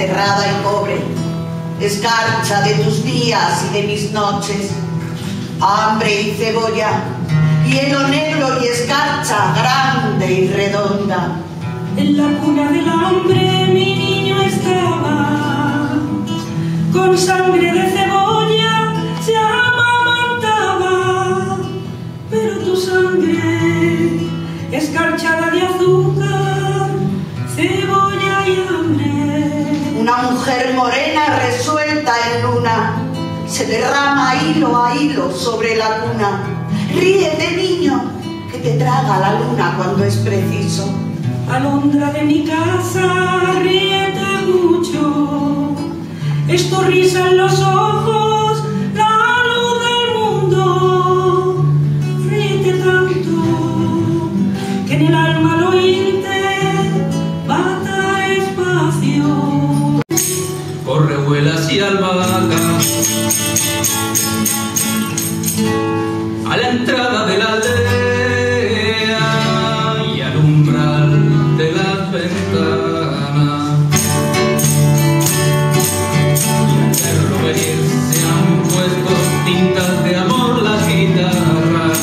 cerrada y pobre, escarcha de tus días y de mis noches, hambre y cebolla, hielo negro y escarcha grande y redonda. En la cuna del hambre mi niño estaba, con sangre de cebolla se amamantaba, pero tu sangre, escarchada de azúcar, cebolla y hambre. Una mujer morena resuelta en luna se derrama hilo a hilo sobre la cuna. Ríete, niño, que te traga la luna cuando es preciso. Alondra de mi casa, ríete mucho, es tu risa en los ojos, la luz del mundo. Ríete tanto, que en el alma al oírte bata espacio. Corre, vuelas y albahaca a la entrada de la aldea y al umbral de las ventanas, y al verlo venir se han puesto tintas de amor las guitarras,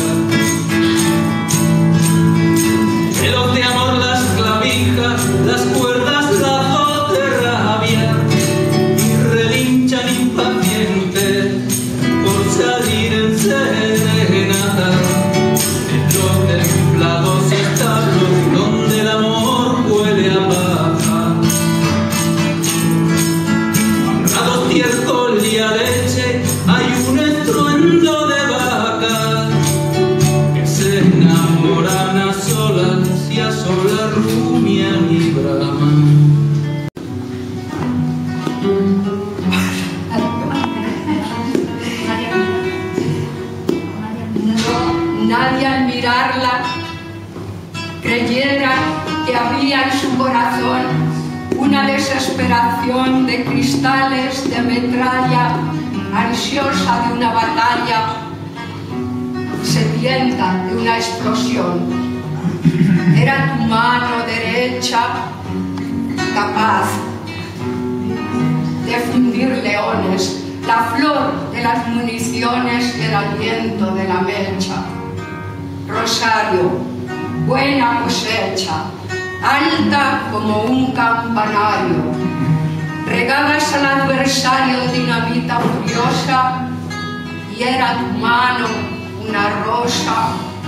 celos de amor las clavijas, las cuerdas lazos de rabia, y relinchan impacientes por salir en serenata en los templados establos donde el amor huele a paja. Honrados estiércol y a leche hay un estruendo de vacas que se enamoran a solas y a solas rumian y braman. Nadie al mirarla creyera que había en su corazón una desesperación de cristales de metralla, ansiosa de una batalla, sedienta de una explosión. Era tu mano derecha capaz de fundir leones, la flor de las municiones y el aliento de la mecha. Rosario, buena cosecha, alta como un campanario, regabas al adversario dinamita furiosa y era tu mano una rosa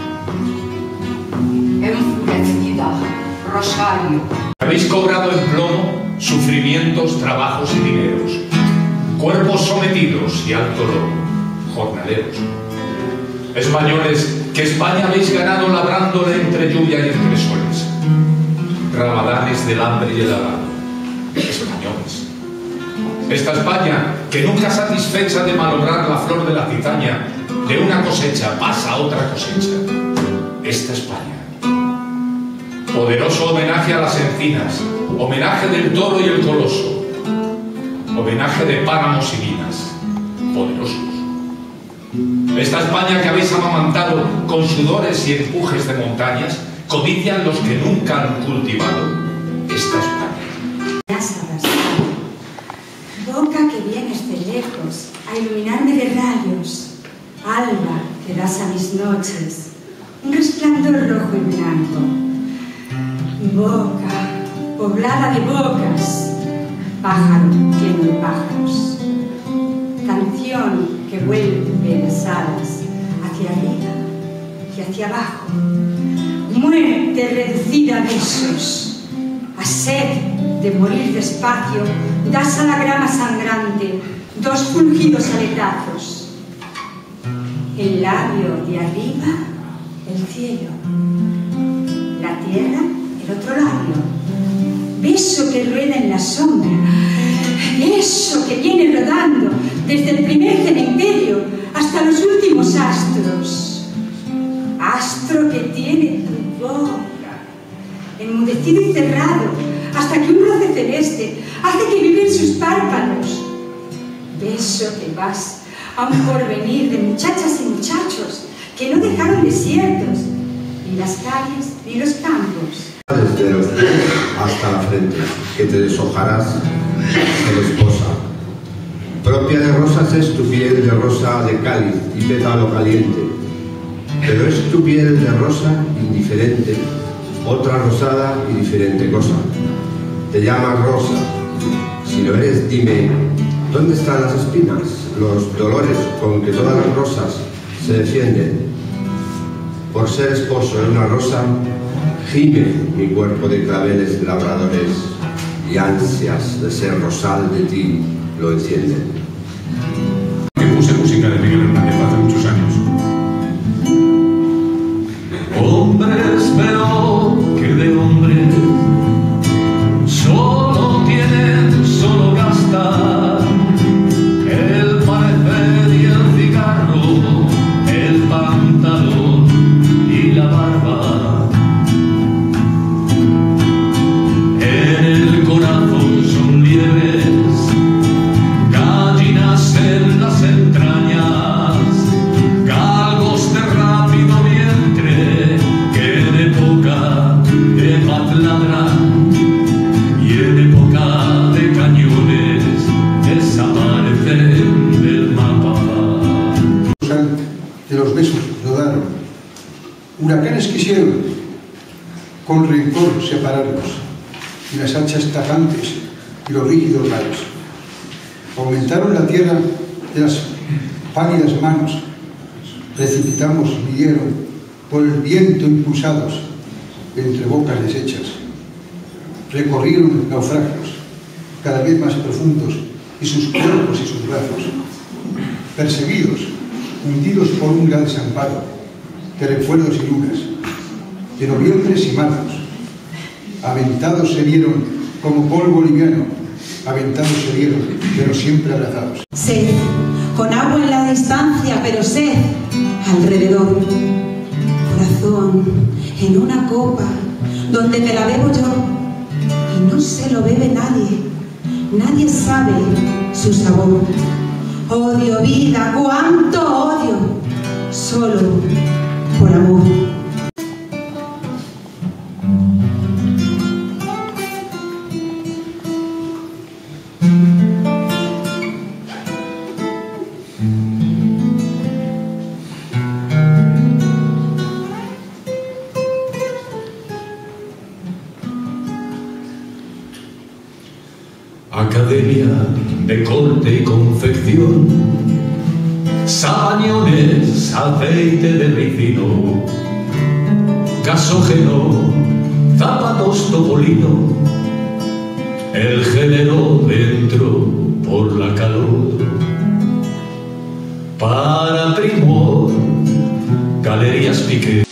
enfurecida. Rosario. Habéis cobrado en plomo sufrimientos, trabajos y dineros, cuerpos sometidos y alto lomo, jornaleros. Españoles, que España habéis ganado labrándole entre lluvia y entre soles. Ramadanes del hambre y el arado. Españoles. Esta España, que nunca satisfecha de malograr la flor de la cizaña, de una cosecha pasa a otra cosecha. Esta España. Poderoso homenaje a las encinas, homenaje del toro y el coloso, homenaje de páramos y minas, poderosos. Esta España que habéis amamantado con sudores y empujes de montañas, codician los que nunca han cultivado esta España. Has abrazado, boca que vienes de lejos a iluminarme de rayos, alba que das a mis noches, un resplandor rojo y blanco. Boca, poblada de bocas, pájaro lleno de pájaros, canción que vuelve las alas hacia arriba y hacia abajo, muerte reducida a besos, a sed de morir despacio, das a la grama sangrante dos fulgidos aletazos, el labio de arriba, el cielo, la tierra, el otro labio, beso que rueda en la sombra, beso que viene rodando desde el primer cementerio hasta los últimos astros, astro que tiene tu boca, enmudecido y cerrado, hasta que un roce celeste hace que vibren sus párpados, beso que vas a un porvenir de muchachas y muchachos que no dejaron desiertos, ni las calles ni los campos. Desde los pies hasta la frente, que te deshojarás se desposa. Propia de rosas es tu piel de rosa de cáliz y pétalo caliente, pero es tu piel de rosa indiferente, otra rosada y diferente cosa. Te llamas rosa, si lo eres dime, ¿dónde están las espinas, los dolores con que todas las rosas se defienden? Por ser esposo de una rosa, gime mi cuerpo de claveles labradores y ansias de ser rosal de ti lo encienden. Que puse música de Miguel Hernández hace muchos años. Hombres, pero que de hombres solo tienen, solo gastan el parecer y el cigarro, el pantalón y la barba. En el corazón son liebres, gallinas en las entrañas, galgos de rápido vientre que en época de paz ladran y en época de cañones desaparecen del mapa. De los besos rodaron, huracanes quisieron con rencor separarnos, y las hachas tajantes y los rígidos rayos aumentaron la tierra de las pálidas manos, precipitamos, midieron por el viento impulsados entre bocas deshechas, recorrieron naufragios cada vez más profundos y sus cuerpos y sus brazos, perseguidos, hundidos por un gran desamparo de recuerdos y lunas, de noviembres y marzos, aventados se vieron como polvo liviano, aventados se vieron, pero siempre abrazados. Sed, con agua en la distancia, pero sed alrededor. Corazón, en una copa, donde me la bebo yo, y no se lo bebe nadie, nadie sabe su sabor. Odio, vida, cuánto odio, solo por amor. Academia de corte y confección, sabañones, aceite de ricino, gasógeno, zapatos topolino, el género dentro por la calor. Para Primor, Galerías Piqué.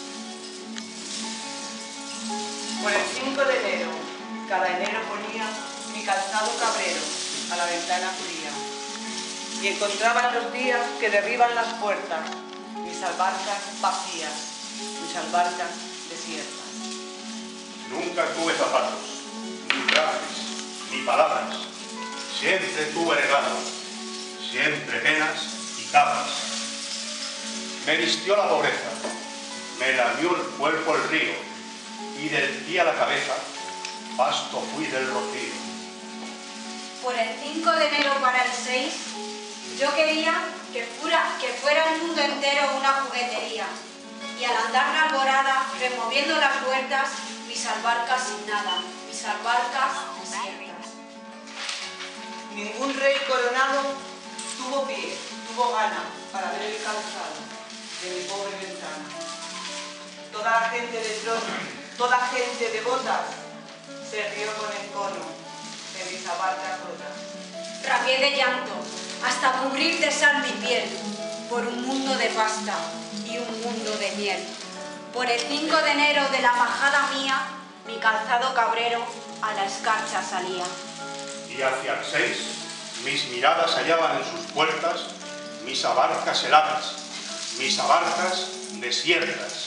Por el 5 de enero, cada enero ponía mi calzado cabrero a la ventana fría y encontraba los días que derriban las puertas, mis albarcas vacías, mis albarcas desiertas. Nunca tuve zapatos, ni trajes, ni palabras, siempre tuve regalos, siempre penas y capas. Me vistió la pobreza, me lamió el cuerpo el río, y del pie a la cabeza, pasto fui del rocío. Por el 5 de enero para el 6, yo quería que fuera el mundo entero una juguetería, y al andar la alborada, removiendo las huertas, mis albarcas sin nada, mis albarcas desiertas. Ningún rey coronado tuvo pie, tuvo gana para ver el calzado de mi pobre ventana. Toda la gente de trono, toda gente de botas, se rió con el cono de mis albarcas rotas. Rabié de llanto, hasta cubrir de sal mi piel, por un mundo de pasta y un mundo de miel. Por el 5 de enero de la majada mía, mi calzado cabrero a la escarcha salía. Y hacia el 6, mis miradas hallaban en sus puertas mis abarcas heladas, mis abarcas desiertas.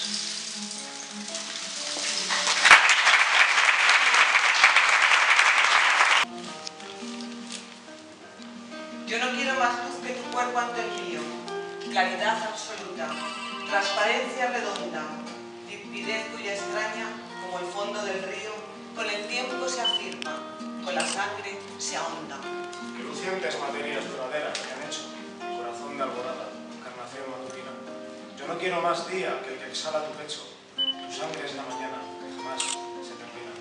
Yo no quiero más luz que tu cuerpo ante el mío, claridad absoluta, transparencia redonda, limpidez tuya extraña como el fondo del río, con el tiempo se afirma, con la sangre se ahonda. Que lucientes materias duraderas que han hecho, corazón de alborada, encarnación matutina. Yo no quiero más día que el que exhala tu pecho, tu sangre es la mañana, que jamás se termina.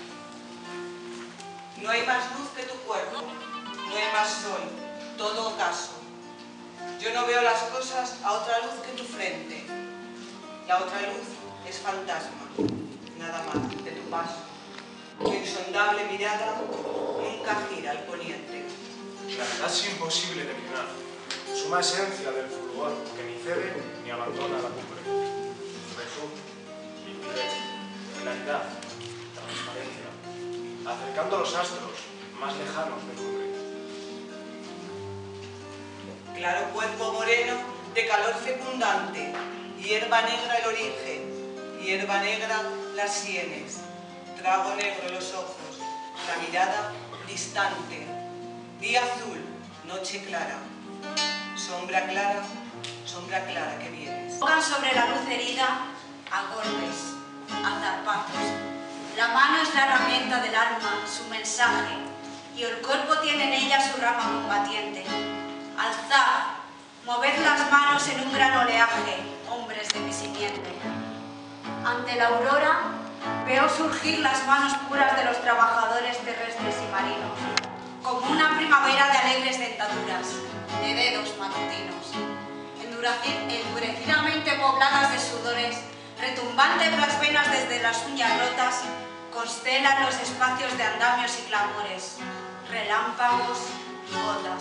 No hay más luz que tu cuerpo, no hay más sol, todo ocaso. Yo no veo las cosas a otra luz que tu frente. La otra luz es fantasma, nada más de tu paso. Tu insondable mirada nunca gira al poniente. Claridad es imposible declinar, suma esencia del fulgor que ni cede ni abandona la cumbre. Juventud, limpidez, claridad, transparencia, acercando los astros más lejanos del cumbre. Claro cuerpo moreno de calor fecundante, hierba negra el origen, hierba negra las sienes, trago negro los ojos, la mirada distante, día azul, noche clara, sombra clara que vienes. Pongan sobre la luz herida a golpes, a zarpazos. La mano es la herramienta del alma, su mensaje, y el cuerpo tiene en ella su rama combatiente. Alzad, moved las manos en un gran oleaje, hombres de mi simiente. Ante la aurora veo surgir las manos puras de los trabajadores terrestres y marinos, como una primavera de alegres dentaduras, de dedos matutinos, endurecidamente pobladas de sudores, retumbantes las venas desde las uñas rotas, constelan los espacios de andamios y clamores, relámpagos y gotas.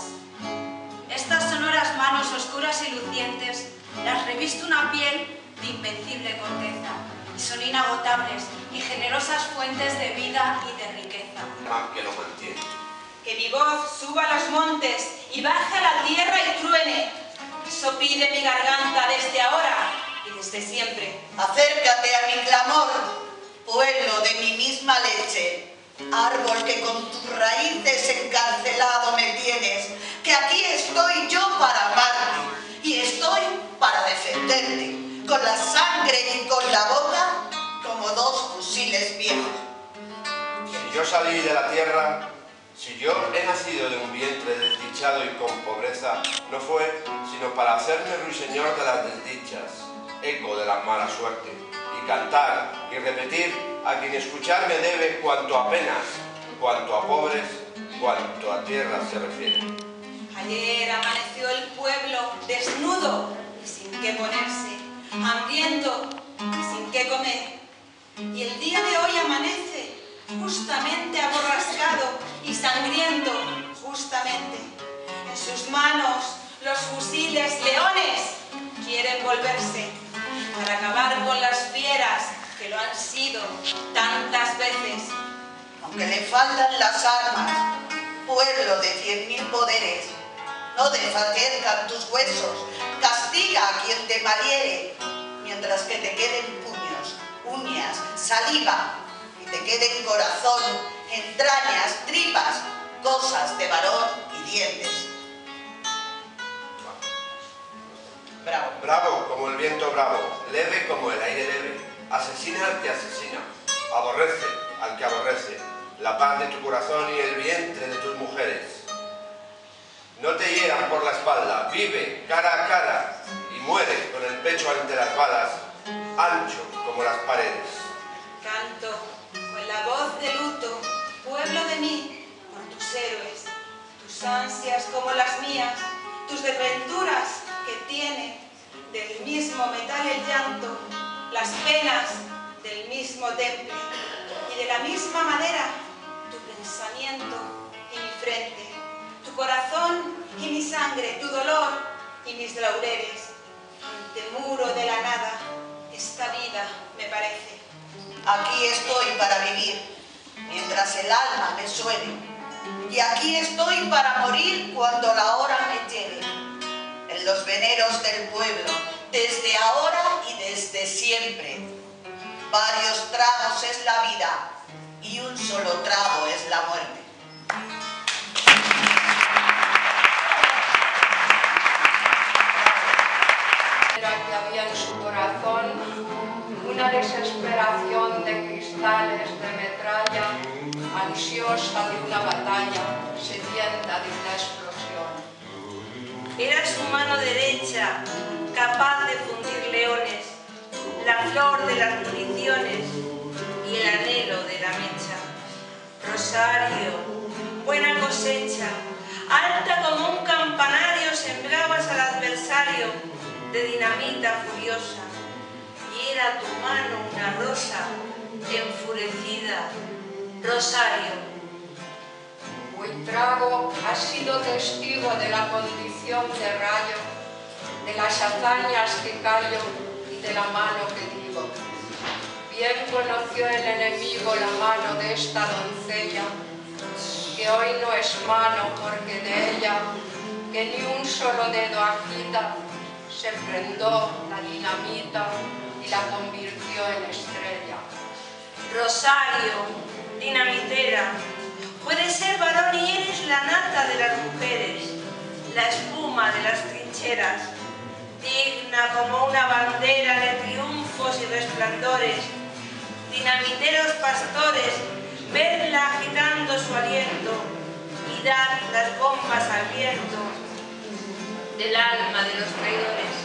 Estas sonoras manos oscuras y lucientes las reviste una piel de invencible corteza, y son inagotables y generosas fuentes de vida y de riqueza. Que lo mantiene. Que mi voz suba a los montes y baje a la tierra y truene. Eso pide mi garganta desde ahora y desde siempre. Acércate a mi clamor, pueblo de mi misma leche, árbol que con tus raíces encarcelado me tienes, que aquí estoy yo para amarte y estoy para defenderte, con la sangre y con la boca como dos fusiles viejos. Si yo salí de la tierra, si yo he nacido de un vientre desdichado y con pobreza, no fue sino para hacerme ruiseñor de las desdichas, eco de la mala suerte, y cantar y repetir a quien escucharme debe cuanto a penas, cuanto a pobres, cuanto a tierra se refiere. Ayer amaneció el pueblo desnudo y sin qué ponerse, hambriento y sin qué comer. Y el día de hoy amanece justamente aborrascado y sangriento, justamente. En sus manos los fusiles leones quieren volverse para acabar con las fieras que lo han sido tantas veces. Aunque le faltan las armas, pueblo de 100.000 poderes, no desfallezcan tus huesos, castiga a quien te maliere, mientras que te queden puños, uñas, saliva, y te queden corazón, entrañas, tripas, cosas de varón y dientes. Bravo. Bravo como el viento bravo, leve como el aire leve, asesina al que asesina, aborrece al que aborrece, la paz de tu corazón y el vientre de tus mujeres. No te hieran por la espalda, vive cara a cara y muere con el pecho ante las balas, ancho como las paredes. Canto con la voz de luto, pueblo de mí, por tus héroes, tus ansias como las mías, tus desventuras que tiene del mismo metal el llanto, las penas del mismo temple y de la misma madera tu pensamiento y mi frente, tu corazón y mi sangre, tu dolor y mis laureles. Ante muro de la nada, esta vida me parece. Aquí estoy para vivir, mientras el alma me suene, y aquí estoy para morir cuando la hora me llegue. En los veneros del pueblo, desde ahora y desde siempre. Varios tragos es la vida y un solo trago es la muerte. Era que había en su corazón una desesperación de cristales de metralla, ansiosa de una batalla explosión. Era su mano derecha, capaz de fundir leones, la flor de las municiones y el anhelo de la mecha. Rosario, buena cosecha, alta como un campanario, sembrabas al adversario de dinamita furiosa, y era tu mano una rosa enfurecida. Rosario. Buitrago ha sido testigo de la condición de rayo, de las hazañas que callo y de la mano que digo. Bien conoció el enemigo la mano de esta doncella, que hoy no es mano porque de ella, que ni un solo dedo agita, se prendó la dinamita y la convirtió en estrella. Rosario, dinamitera, puedes ser varón y eres la nata de las mujeres, la espuma de las trincheras, digna como una bandera de triunfos y resplandores. Dinamiteros pastores, vedla agitando su aliento y dad las bombas al viento del alma de los traidores.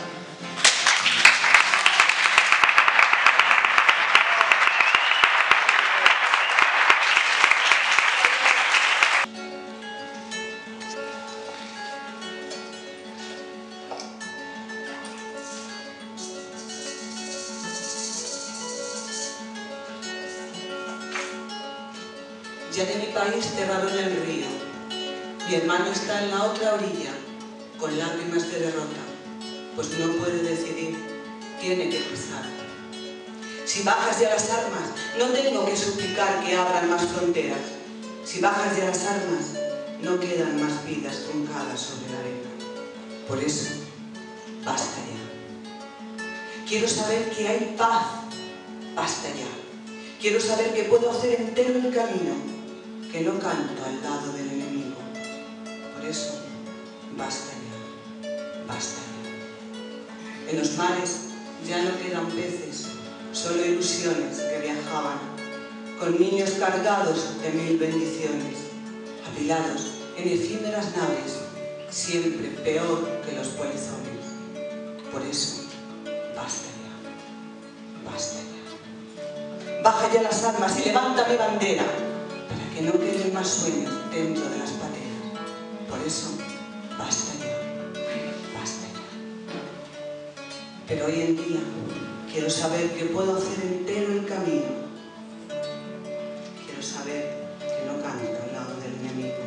Ya de mi país cerraron el río. Mi hermano está en la otra orilla, con lágrimas de derrota, pues no puede decidir, tiene que cruzar. Si bajas ya las armas, no tengo que suplicar que abran más fronteras. Si bajas ya las armas, no quedan más vidas truncadas sobre la arena. Por eso, basta ya. Quiero saber que hay paz, basta ya. Quiero saber que puedo hacer entero el camino, que no canto al lado del enemigo. Por eso, basta ya, basta ya. En los mares ya no quedan peces, solo ilusiones que viajaban, con niños cargados de 1000 bendiciones, apilados en efímeras naves, siempre peor que los polizones. Por eso, basta ya, basta ya. Baja ya las armas y levanta mi bandera, para que no queden más sueños dentro de las pateras. Por eso, basta ya, basta ya. Pero hoy en día quiero saber que puedo hacer entero el camino. Quiero saber que no canto al lado del enemigo.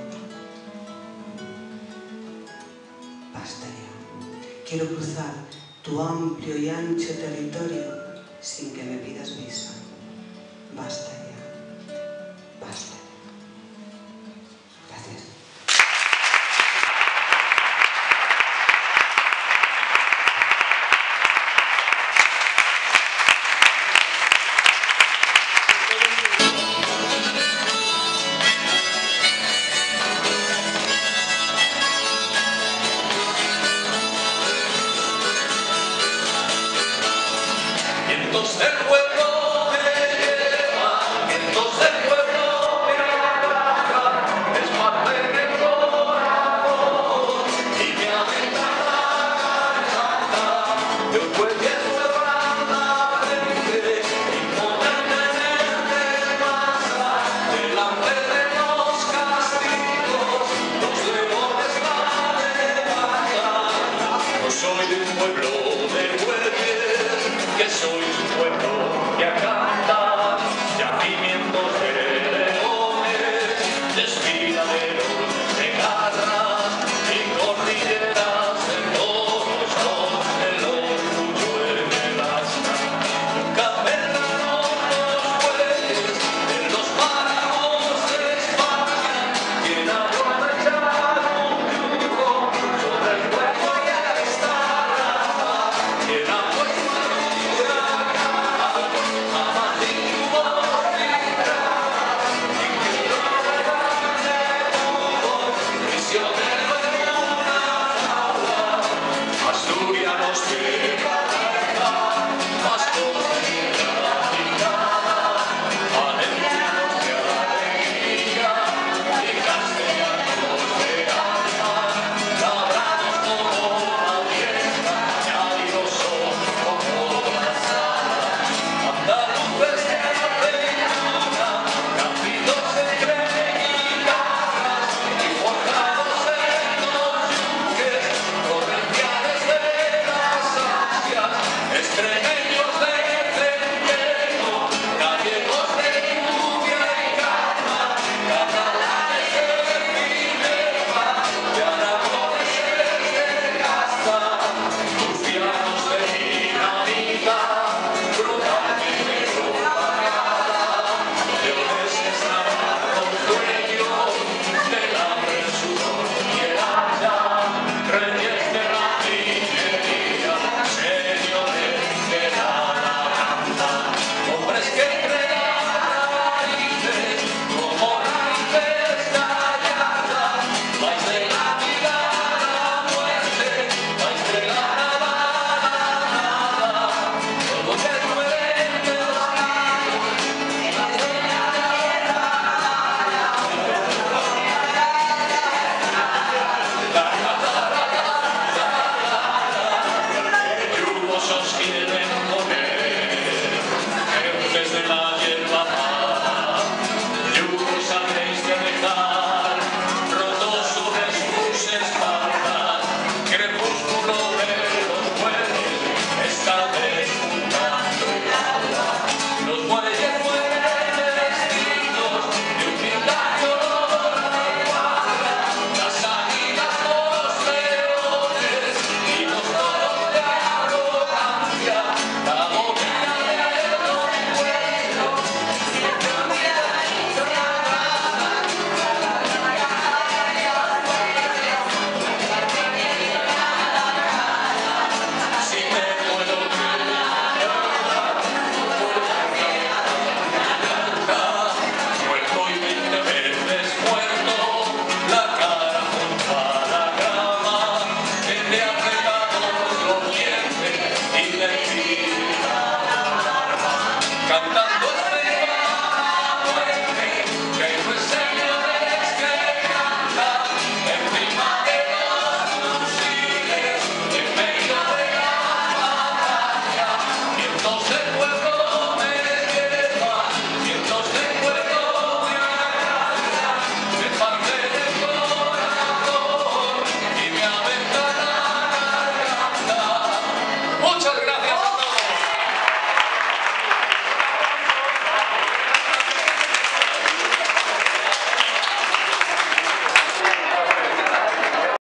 Basta ya. Quiero cruzar tu amplio y ancho territorio sin que me pidas visa. Basta ya. Basta. Gracias. Vientos del pueblo me llevan, vientos del pueblo me arrancan, es parte del corazón y me aventan la garganta. Yo puedo cerrar la frente y ponerme en masa delante de los castigos, los leones van de baja. No soy de un pueblo